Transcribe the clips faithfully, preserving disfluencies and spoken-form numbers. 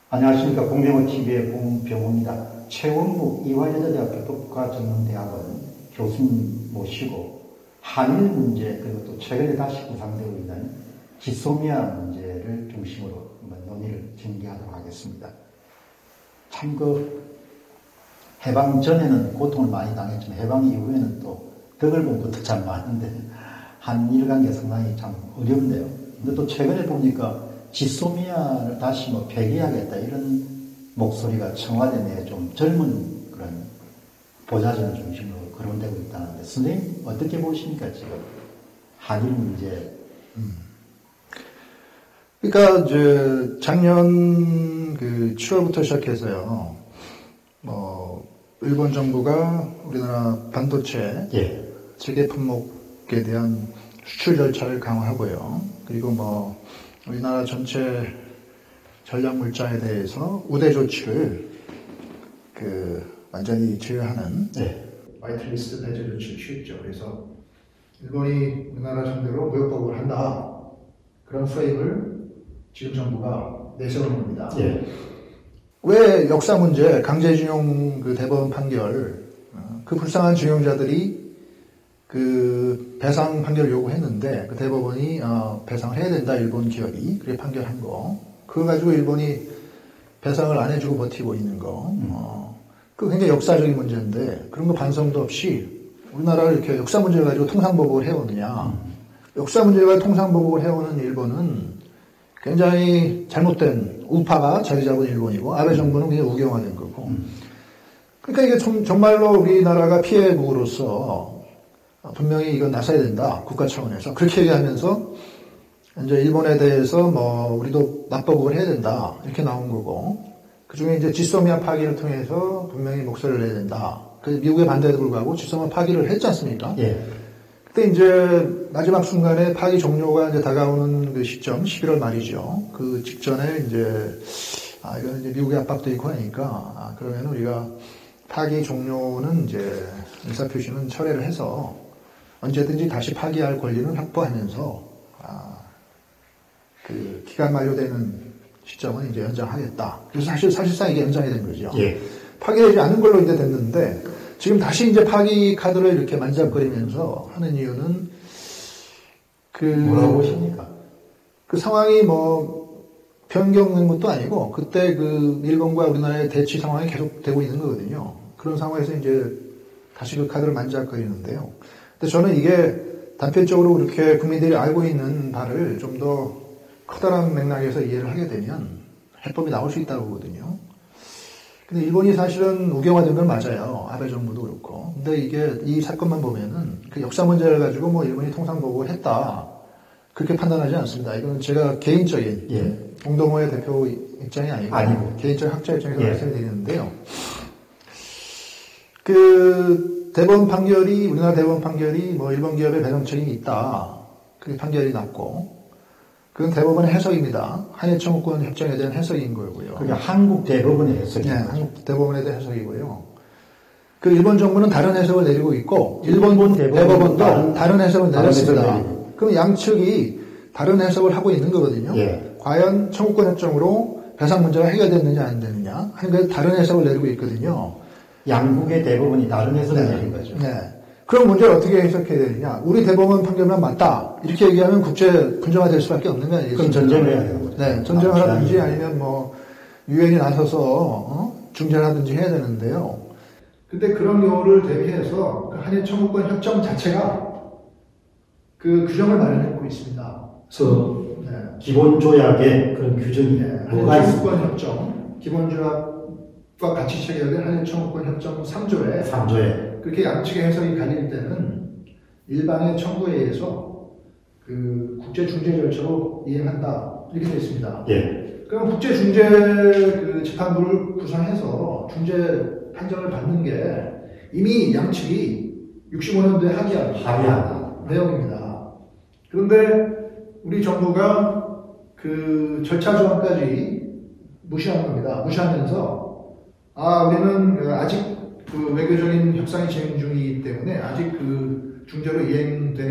안녕하십니까. 공병호티비의 공병호입니다. 최원무 이화여자대학교 독과전문대학원 교수님 모시고 한일 문제 그리고 또 최근에 다시 구상되고 있는 지소미아 문제를 중심으로 한번 논의를 전개하도록 하겠습니다. 참 그 해방 전에는 고통을 많이 당했지만 해방 이후에는 또 덕을 본 것도 참 많은데 한일 관계 상당히 참 어렵네요. 근데 또 최근에 보니까 지소미아를 다시 뭐 폐기하겠다 이런 목소리가 청와대 내에 좀 젊은 그런 보좌진을 중심으로 거론되고 있다는데 선생님 어떻게 보십니까 지금 한일 문제? 음. 그러니까 이제 작년 그 칠월부터 시작해서요. 뭐 일본 정부가 우리나라 반도체 예. 세계 품목에 대한 수출 절차를 강화하고요. 그리고 뭐 우리나라 전체 전략 물자에 대해서 우대 조치를 그 완전히 제외하는 네. 화이트리스트 배제 조치를 취했죠. 그래서 일본이 우리나라 상대로 무역 보복을 한다. 그런 프레임을 지금 정부가 내세우는 겁니다. 예. 왜 역사 문제, 강제징용 그 대법원 판결, 그 불쌍한 징용자들이 그 배상 판결을 요구했는데 그 대법원이 어 배상을 해야 된다 일본 기업이 그렇게 판결한 거 그거 가지고 일본이 배상을 안 해주고 버티고 있는 거 음. 어, 그 굉장히 역사적인 문제인데 그런 거 반성도 없이 우리나라를 이렇게 역사 문제를 가지고 통상보복을 해오느냐 음. 역사 문제를 가지고 통상보복을 해오는 일본은 굉장히 잘못된 우파가 자리 잡은 일본이고 아베 정부는 그냥 우경화된 거고 음. 그러니까 이게 좀, 정말로 우리나라가 피해국으로서 분명히 이건 나서야 된다. 국가 차원에서. 그렇게 얘기하면서 이제 일본에 대해서 뭐 우리도 맞보복을 해야 된다. 이렇게 나온 거고. 그 중에 이제 지소미아 파기를 통해서 분명히 목소리를 내야 된다. 그 미국의 반대에도 불구하고 지소미아 파기를 했지 않습니까? 예. 그때 이제 마지막 순간에 파기 종료가 이제 다가오는 그 시점, 십일월 말이죠. 그 직전에 이제 아, 이건 이제 미국의 압박도 있고 하니까 아, 그러면 우리가 파기 종료는 이제 의사표시는 철회를 해서 언제든지 다시 파기할 권리를 확보하면서 아, 그 기간 만료되는 시점은 이제 연장하겠다. 그래서 사실 사실상 이게 연장이 된 거죠. 예. 파기되지 않은 걸로 이제 됐는데 지금 다시 이제 파기 카드를 이렇게 만잡거리면서 하는 이유는 그 뭐라고 보십니까? 그 상황이 뭐 변경된 것도 아니고 그때 그 일본과 우리나라의 대치 상황이 계속되고 있는 거거든요. 그런 상황에서 이제 다시 그 카드를 만잡거리는데요. 근데 저는 이게 단편적으로 그렇게 국민들이 알고 있는 바를 좀 더 커다란 맥락에서 이해를 하게 되면 해법이 나올 수 있다고 보거든요. 근데 일본이 사실은 우경화된 건 맞아요. 아베 정부도 그렇고. 근데 이게 이 사건만 보면은 그 역사 문제를 가지고 뭐 일본이 통상보복을 했다. 그렇게 판단하지 않습니다. 이건 제가 개인적인 예. 공동호회 대표 입장이 아니고, 아니고. 개인적 학자 입장에서 예. 말씀을 드리는데요. 그 대법원 판결이 우리나라 대법원 판결이 뭐 일본 기업의 배상 책임이 있다. 그게 판결이 났고 그건 대법원의 해석입니다. 한일 청구권 협정에 대한 해석인 거고요. 그게 한국 대법원의 해석이죠. 네, 한국 대법원에 대한 해석이고요. 그 일본 정부는 다른 해석을 내리고 있고 일본 대법원 대법원도 다른, 다른 해석을 다른 내렸습니다. 해석을 그럼 양측이 다른 해석을 하고 있는 거거든요. 예. 과연 청구권 협정으로 배상 문제가 해결됐느냐 안 되느냐 하는 게 다른 해석을 내리고 있거든요. 양국의 대법원이 다른 해석을 네. 내린 거죠. 네. 그럼 문제를 어떻게 해석해야 되느냐. 우리 대법원 판결만 맞다. 이렇게 얘기하면 국제 분쟁화될 수밖에 없는 거 아니겠습니까? 그럼 전쟁을 해야 되는 거죠. 네. 전쟁을 하든지 아니면 뭐 유엔이 나서서 어? 중재를 하든지 해야 되는데요. 근데 그런 경우를 대비해서 그 한일 청구권 협정 자체가 그 규정을 마련하고 있습니다. 그래서 네. 기본 조약에 그런 규정이 네. 뭐가 한일 있습니까? 청구권 협정 기본 조약과 같이 체결된 한일 청구권 협정 삼 조에 삼 조에 그렇게 양측의 해석이 갈릴 때는 일방의 청구에 의해서 그 국제중재 절차로 이행한다 이렇게 되어 있습니다. 예. 그럼 국제중재 그 재판부를 구성해서 중재 판정을 받는 게 이미 양측이 육십오 년도에 합의한 합의한 내용입니다. 그런데 우리 정부가 그 절차 조항까지 무시한 겁니다. 무시하면서 아 우리는 아직 그 외교적인 협상이 진행 중이기 때문에 아직 그 중재로 이행되는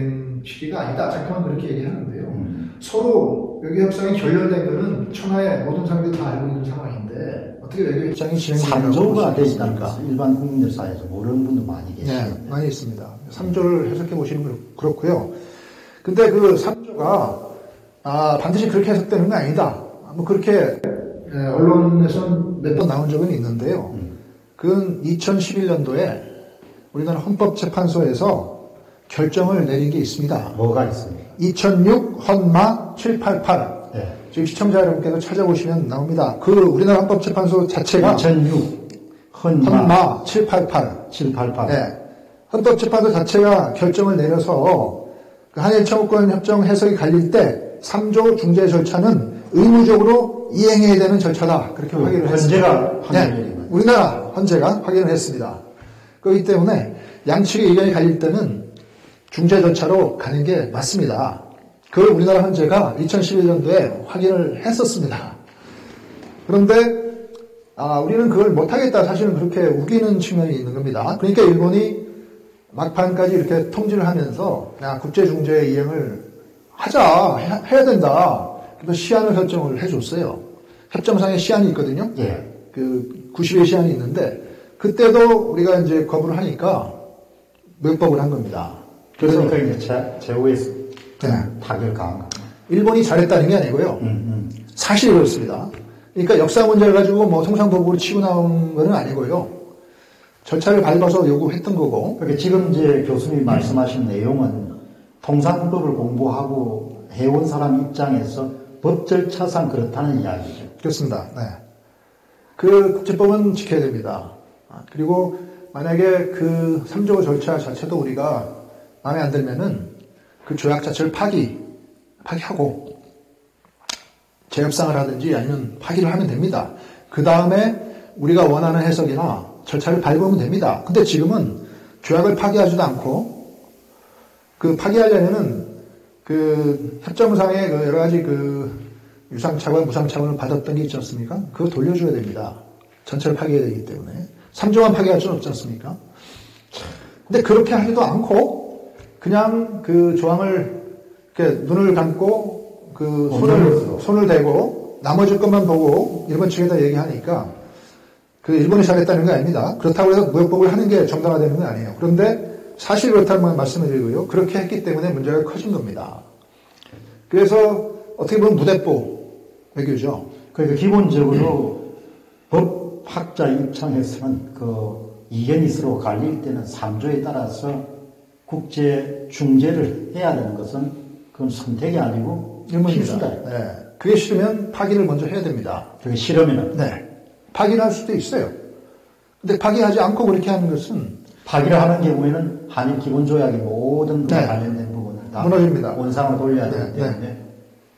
시기가 아니다. 잠깐만 그렇게 얘기하는데요. 음. 서로 외교 협상이 결렬된 거는 천하의 모든 사람들이 다 알고 있는 상황인데 어떻게 외교 협상이 진행되냐고 삼조가 되지않는 것은 일반 국민들 사이에서 모르는 분도 많이 계시죠. 네, 많이 있습니다. 삼조를 해석해 보시는 건 그렇고요. 근데 그 삼조가 아, 반드시 그렇게 해석되는 건 아니다. 뭐 그렇게 예, 언론에서는 몇 번 나온 적은 있는데요. 음. 그건 이천십일 년도에 우리나라 헌법재판소에서 결정을 내린 게 있습니다. 뭐가 있습니까? 이천육 헌마 칠팔팔. 네. 지금 시청자 여러분께서 찾아보시면 나옵니다. 그 우리나라 헌법재판소 자체가 이천육 헌마, 헌마 칠팔팔. 칠팔팔. 네. 헌법재판소 자체가 결정을 내려서 그 한일 청구권 협정 해석이 갈릴 때 삼조 중재 절차는 의무적으로 이행해야 되는 절차다. 그렇게 확인을 했습니다. 헌재가 확인을 네. 우리나라 헌재가 확인을 했습니다. 그렇기 때문에 양측의 의견이 갈릴 때는 중재 절차로 가는 게 맞습니다. 그걸 우리나라 헌재가 이천십일 년도에 확인을 했었습니다. 그런데 아, 우리는 그걸 못하겠다. 사실은 그렇게 우기는 측면이 있는 겁니다. 그러니까 일본이 막판까지 이렇게 통지를 하면서 야, 국제중재 이행을 하자. 해, 해야 된다. 그래서 시한을 설정을 해줬어요. 협정상에 시한이 있거든요. 예. 그 구십 일 시한이 있는데 그때도 우리가 이제 거부를 하니까 무역법을 한 겁니다. 그러니까 이제 제, 제오에서 네. 타결 강한 겁니다. 일본이 잘했다는 게 아니고요. 음, 음. 사실이 그렇습니다. 그러니까 역사 문제를 가지고 뭐 통상보복으로 치고 나온 건 아니고요. 절차를 밟아서 요구했던 거고. 그러니까 지금 이제 교수님이 말씀하신 내용은 통상법을 공부하고 해온 사람 입장에서 법 절차상 그렇다는 이야기죠. 그렇습니다. 네. 그 국제법은 지켜야 됩니다. 그리고 만약에 그 삼조 절차 자체도 우리가 마음에 안 들면은 그 조약 자체를 파기, 파기하고 재협상을 하든지 아니면 파기를 하면 됩니다. 그 다음에 우리가 원하는 해석이나 절차를 밟으면 됩니다. 근데 지금은 조약을 파기하지도 않고 그 파기하려면은 그 협정상의 그 여러 가지 그 유상차원, 무상차원을 받았던 게 있지 않습니까? 그거 돌려줘야 됩니다. 전체를 파기해야 되기 때문에. 삼조만 파기할 수는 없지 않습니까? 근데 그렇게 하지도 않고 그냥 그 조항을 이렇게 눈을 감고 그 손을, 손을 대고 나머지 것만 보고 일본 측에다 얘기하니까 그 일본이 잘했다는 게 아닙니다. 그렇다고 해서 무역법을 하는 게 정당화되는 건 아니에요. 그런데 사실 그렇다는 말씀을 드리고요. 그렇게 했기 때문에 문제가 커진 겁니다. 그래서 어떻게 보면 무대뽀 외교죠. 그러니까 기본적으로 법학자 입장에서는 그 이견이 서로 갈릴 때는 삼조에 따라서 국제 중재를 해야 되는 것은 그건 선택이 아니고 필수다. 네. 그게 싫으면 파기를 먼저 해야 됩니다. 그게 싫으면은 네. 파기를 할 수도 있어요. 근데 파기하지 않고 그렇게 하는 것은 파기를 하는 경우에는 한일 기본조약의 모든 네. 관련된 부분을 다 무너집니다. 원상으로 돌려야 네. 되기 때문에 네.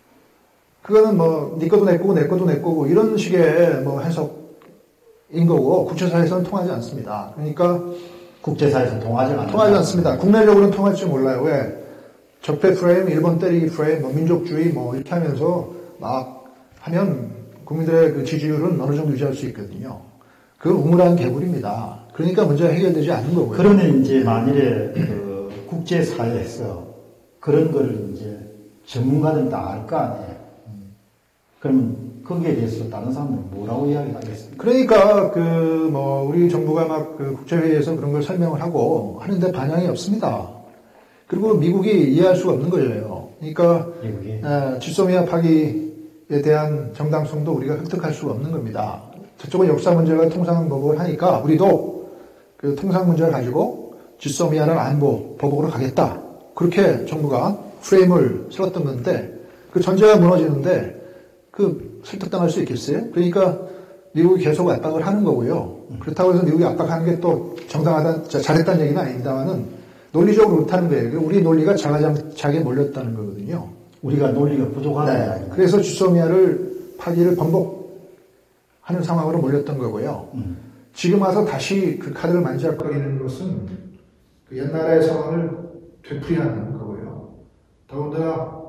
그거는 뭐, 네 거도 내 거고, 내 거도 내 거고, 이런 식의 뭐 해석인 거고, 국제사회에서는 통하지 않습니다. 그러니까. 국제사회에서 통하지 않습니다. 통하지 않습니다. 국내적으로는 통할지 몰라요. 왜? 적폐 프레임, 일본 때리기 프레임, 뭐 민족주의 뭐 이렇게 하면서 막 하면 국민들의 그 지지율은 어느 정도 유지할 수 있거든요. 그건 우물한 개구리입니다. 그러니까 문제가 해결되지 않는 거고요. 그러면 이제 만일에 그 국제사회에서 그런 거를 이제 전문가들은 다 알 거 아니에요. 그러면 거기에 대해서 다른 사람들은 뭐라고 이야기하겠습니까? 그러니까 그 뭐 우리 정부가 막 그 국제회의에서 그런 걸 설명을 하고 하는데 반향이 없습니다. 그리고 미국이 이해할 수가 없는 거예요. 그러니까 미국이 에, 지소미아 파기에 대한 정당성도 우리가 획득할 수가 없는 겁니다. 저쪽은 역사 문제가 통상보복을 하니까 우리도 그 통상 문제를 가지고 지소미아랑 안보 보복으로 가겠다. 그렇게 정부가 프레임을 세웠던 건데 그 전제가 무너지는데 그 설득당할 수 있겠어요? 그러니까 미국이 계속 압박을 하는 거고요. 그렇다고 해서 미국이 압박하는 게 또 정당하다, 잘했다는 얘기는 아닙니다만은 논리적으로 그렇다는 거예요. 우리 논리가 자가장착에 몰렸다는 거거든요. 우리가 논리가 부족하다. 네. 그래서 지소미아를 파기를 번복하는 상황으로 몰렸던 거고요. 음. 지금 와서 다시 그 카드를 만지작거리는 것은 그 옛날의 상황을 되풀이하는 거고요. 더군다나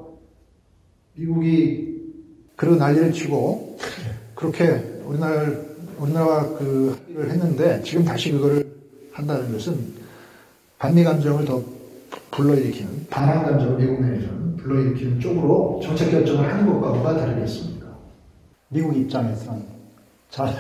미국이 그런 난리를 치고 그렇게 우리나라를 우리나라와 그 합의를 했는데 지금 다시 그거를 한다는 것은 반미 감정을 더 불러일으키는, 반항 감정을 미국 내에서는 불러일으키는 쪽으로 정책 결정을 하는 것과 뭐가 다르겠습니까? 미국 입장에서는 자,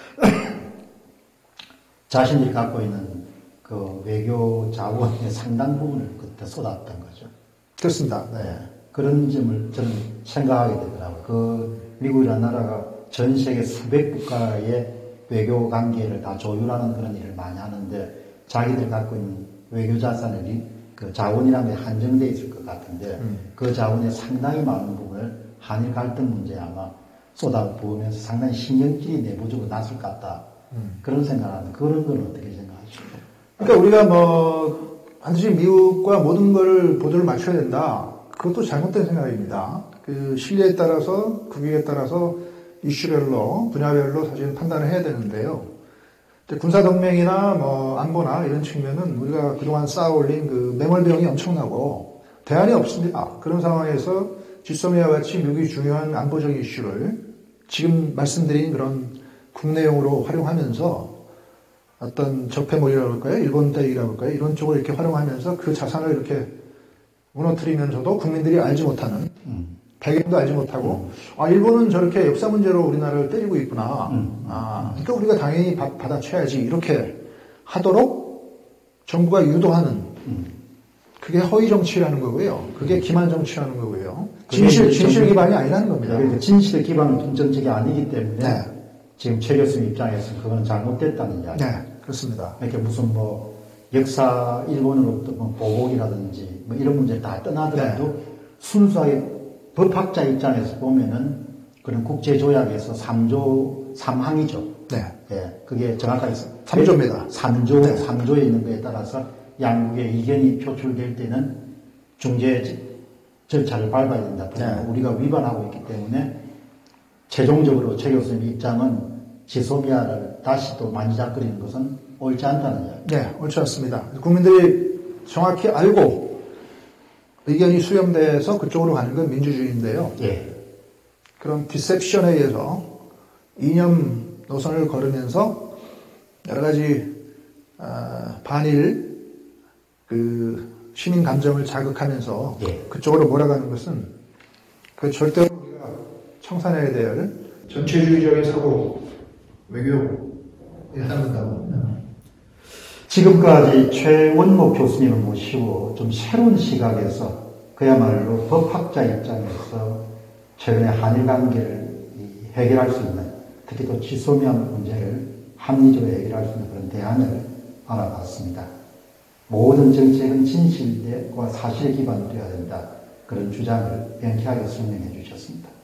자신들이 갖고 있는 그 외교 자원의 상당 부분을 그때 쏟았던 거죠. 그렇습니다. 네. 그런 점을 저는 생각하게 되더라고요. 그 미국이라는 나라가 전 세계 수백 국가의 외교 관계를 다 조율하는 그런 일을 많이 하는데 자기들 갖고 있는 외교 자산이 그 자원이라는 게 한정되어 있을 것 같은데 음. 그 자원의 상당히 많은 부분을 한일 갈등 문제에 아마 쏟아부으면서 상당히 신경질이 내부적으로 났을 것 같다. 음. 그런 생각을 하는데 그런 건 어떻게 생각하십니까? 그러니까 우리가 뭐 반드시 미국과 모든 걸 보조를 맞춰야 된다. 그것도 잘못된 생각입니다. 그 실리에 따라서 국익에 따라서 이슈별로 분야별로 사실 판단을 해야 되는데요. 군사동맹이나 뭐 안보나 이런 측면은 우리가 그동안 쌓아올린 그 매몰병이 엄청나고 대안이 없습니다. 그런 상황에서 지소미아와 같이 미국이 중요한 안보적 이슈를 지금 말씀드린 그런 국내용으로 활용하면서 어떤 적폐몰이라고 할까요? 일본 대위라고 할까요? 이런 쪽으로 이렇게 활용하면서 그 자산을 이렇게 무너뜨리면서도 국민들이 알지 못하는 음. 배경도 알지 못하고 음. 아 일본은 저렇게 역사 문제로 우리나라를 때리고 있구나. 음. 아 그러니까 우리가 당연히 받, 받아쳐야지 이렇게 하도록 정부가 유도하는 음. 그게 허위 정치라는 거고요. 그게 기만 정치라는 거고요. 진실 진실 기반이 아니라는 겁니다. 그러니까 진실의 기반은 정책이 아니기 때문에 네. 지금 최 교수님 입장에서는 그건 잘못됐다는 이야기. 네, 그렇습니다. 이렇게 무슨 뭐 역사 일본으로부터 뭐 보복이라든지 뭐 이런 문제 다 떠나더라도 네. 순수하게 법학자 입장에서 보면은 그런 국제조약에서 삼조, 삼항이죠. 네. 예, 그게 정확하게 삼조입니다. 삼조, 네. 삼조에 있는 거에 따라서 양국의 이견이 표출될 때는 중재 절차를 밟아야 된다. 네. 우리가 위반하고 있기 때문에 최종적으로 최 교수님 입장은 지소미아를 다시 또 만지작거리는 것은 옳지 않다는 이야기. 네, 옳지 않습니다. 국민들이 정확히 알고 의견이 수렴돼서 그쪽으로 가는 건 민주주의인데요. 예. 그런 디셉션에 의해서 이념 노선을 걸으면서 여러 가지 어, 반일 그 시민 감정을 자극하면서 예. 그쪽으로 몰아가는 것은 그 절대로 우리가 청산해야 될 전체주의적인 사고 외교에 해당된다고 봅니다. 지금까지 최원목 교수님을 모시고 좀 새로운 시각에서 그야말로 법학자 입장에서 최근에 한일 관계를 해결할 수 있는 특히 또 지소미아 문제를 합리적으로 해결할 수 있는 그런 대안을 알아봤습니다. 모든 정책은 진실과 사실에 기반되어야 된다. 그런 주장을 명쾌하게 설명해 주셨습니다.